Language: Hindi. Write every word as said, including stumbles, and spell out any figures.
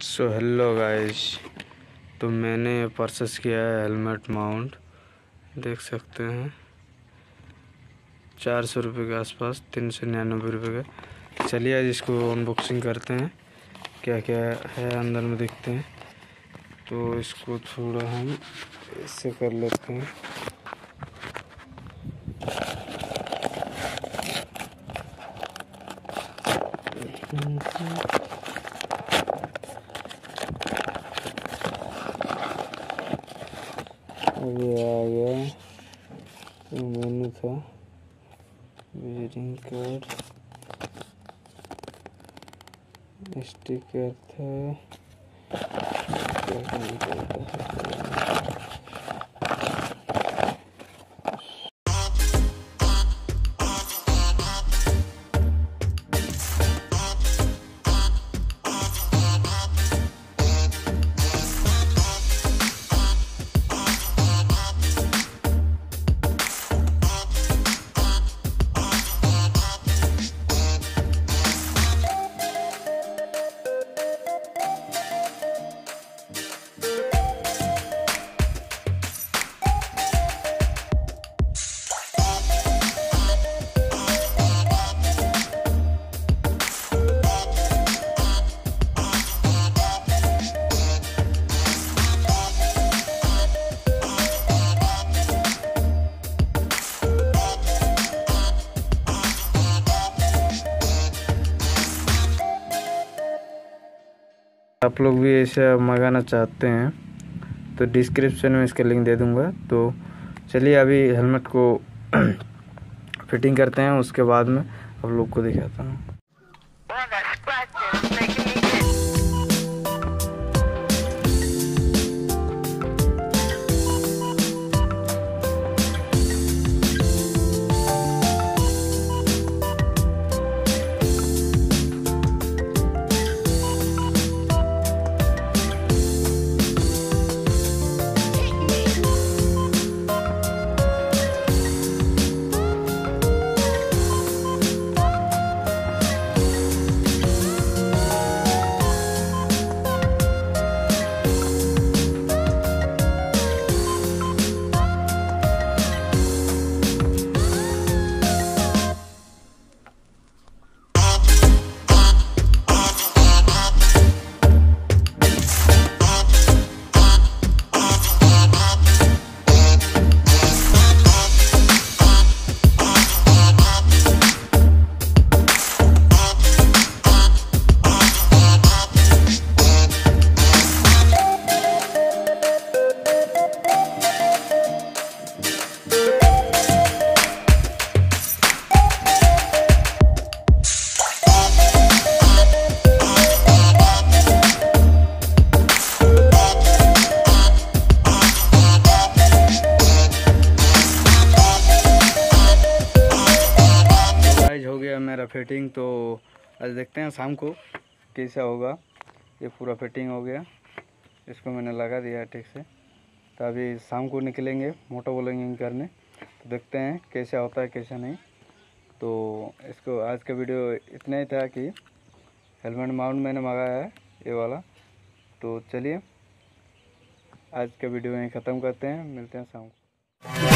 सो हेलो गाइस, तो मैंने परचेस किया है हेलमेट माउंट। देख सकते हैं चार सौ रुपये के आसपास, तीन सौ निन्यानवे रुपये का। चलिए आज इसको अनबॉक्सिंग करते हैं, क्या क्या है अंदर में देखते हैं। तो इसको थोड़ा हम इससे कर लेते हैं। ये आ गया, ये मेनू था, विजिटिंग कार्ड, स्टिकर था, आप लोग भी ऐसा मंगाना चाहते हैं तो डिस्क्रिप्शन में इसका लिंक दे दूंगा। तो चलिए अभी हेलमेट को फिटिंग करते हैं, उसके बाद में आप लोग को दिखाता हूँ। हो गया मेरा फिटिंग। तो आज देखते हैं शाम को कैसा होगा। ये पूरा फिटिंग हो गया, इसको मैंने लगा दिया ठीक से। तो अभी शाम को निकलेंगे मोटो ब्लॉगिंग करने, तो देखते हैं कैसा होता है कैसा नहीं। तो इसको आज का वीडियो इतना ही था कि हेलमेट माउंट मैंने मंगाया है ये वाला। तो चलिए आज का वीडियो यहीं ख़त्म करते हैं, मिलते हैं शाम को।